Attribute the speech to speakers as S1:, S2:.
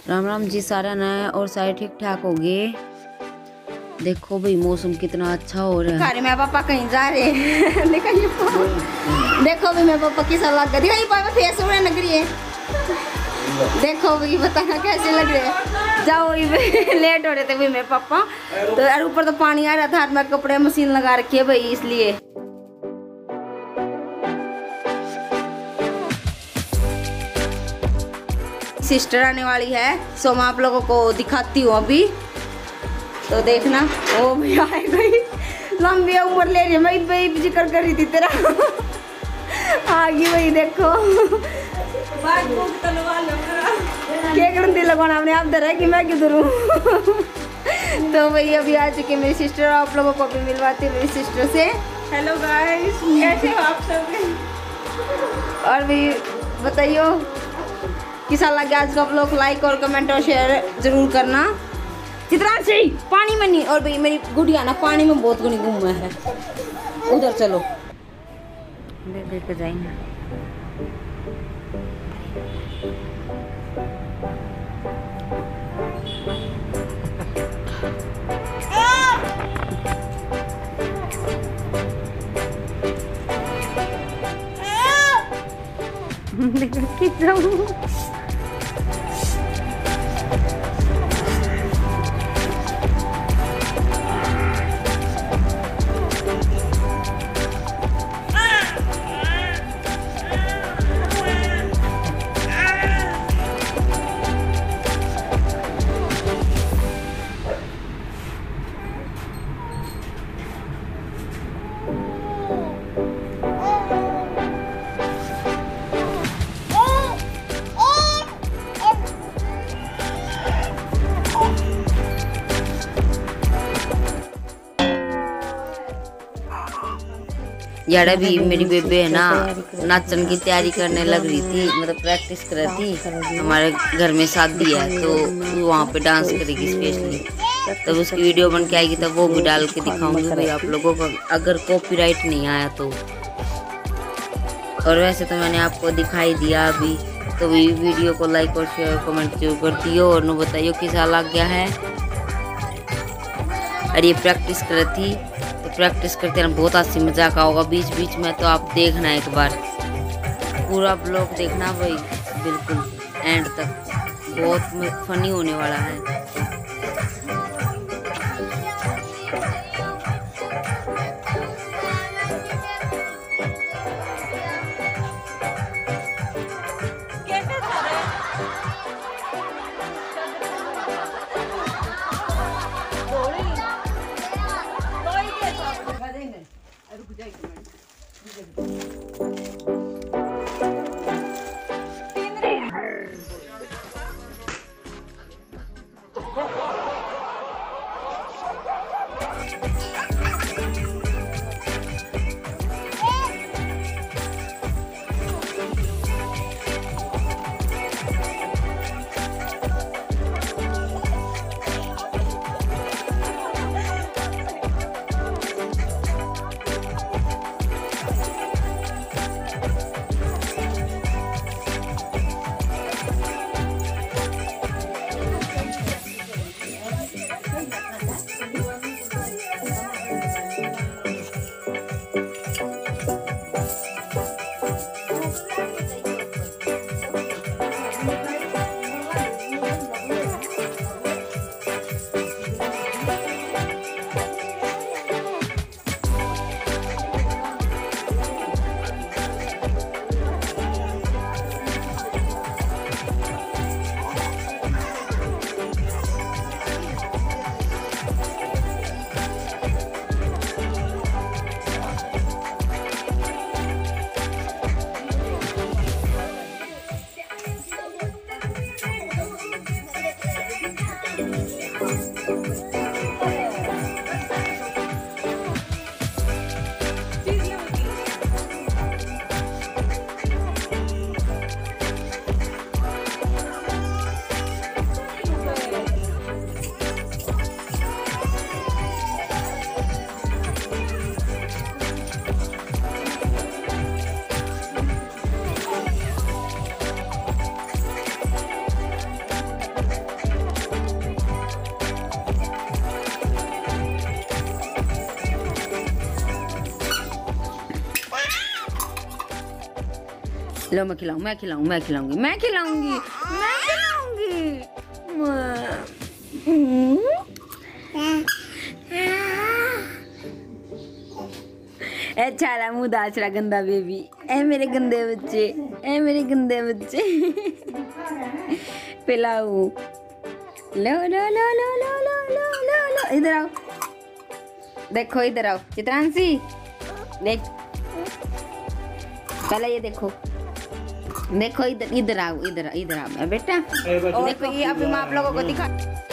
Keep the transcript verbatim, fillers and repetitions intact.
S1: राम राम जी सारा नया और सारे ठीक ठाक हो गए। देखो भाई मौसम कितना अच्छा हो रहा है। मैं पापा कहीं जा रहे हैं। देखो देखो भाई मैं पापा किस लग रही है। पापा फेस उड़ने लग रही है। देखो भाई बताना कैसे लग रहे हैं। जाओ लेट हो रहे थे भाई मेरे पापा तो यार ऊपर तो पानी आ रहा था। हाथ में कपड़े मशीन लगा रखी है भाई इसलिए। सिस्टर आने वाली है सो मैं आप लोगों को दिखाती हूँ अभी तो देखना। ओ भैया आए गई लंबी उम्र ले रही है। मैं भाई जिक्र कर रही थी तेरा आ गई भाई। देखो केक रंदी लगवाना अपने आप डर है कि मैं किधर हूँ। तो भाई अभी आ चुकी मेरी सिस्टर। आप लोगों को भी मिलवाती हूँ मेरी सिस्टर से। हेलो गाइस कैसे हो आप सब। और भी बताइयो किसा लग गया आज का आप लोग। लाइक और कमेंट और शेयर जरूर करना। चित्रांश से पानी में नहीं। और भाई मेरी गुड़िया ना पानी में बहुत गुनी घूम है। उधर चलो देख देख के जाएंगे। यार अभी मेरी बेबे है ना नाचन की तैयारी करने लग रही थी। मतलब प्रैक्टिस कर रही थी। हमारे घर में शादी है तो वहाँ पे डांस करेगी स्पेशली। तब उसकी वीडियो बन के आएगी तब वो भी डाल के दिखाऊंगी भाई आप लोगों को अगर कॉपीराइट नहीं आया तो। और वैसे तो मैंने आपको दिखाई दिया अभी तो भी वीडियो को लाइक और शेयर कमेंट जरूर कर दियो और न बताइयो किसा लग गया है। और ये प्रैक्टिस कर रही थी तो प्रैक्टिस करते ना बहुत हंसी मजाक होगा बीच बीच में। तो आप देखना एक बार पूरा ब्लॉग देखना भाई बिल्कुल एंड तक। बहुत फनी होने वाला है। लो मैं खिलाऊं, मैं खिलाऊं, मैं खिलाऊंगी, मैं खिलाऊंगी, मैं खिलाऊंगी। अच्छा रहा मुँह दाच रहा गंदा बेबी। ए मेरे गंदे बच्चे, ए मेरे गंदे बच्चे। पिलाऊ। लो लो लो लो लो लो लो लो लो, इधर आओ, देखो इधर आओ चित्रांशी, देख पहले ये देखो, देखो इधर, इधर आओ, इधर इधर आओ बेटा, देखो ये अभी मैं आप लोगों को दिखा।